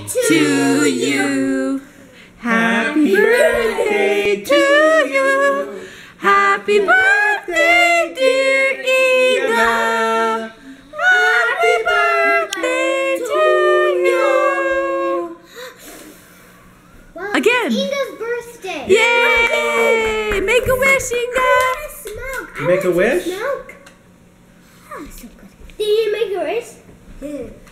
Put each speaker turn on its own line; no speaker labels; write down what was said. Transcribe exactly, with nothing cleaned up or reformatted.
to you. Happy birthday to you. Happy birthday, dear Inga. Happy birthday to you. Again.
Inga's birthday.
Yay! Make a wish, Inga.
You make a wish?
Milk. Oh, so good. Did you make a wish?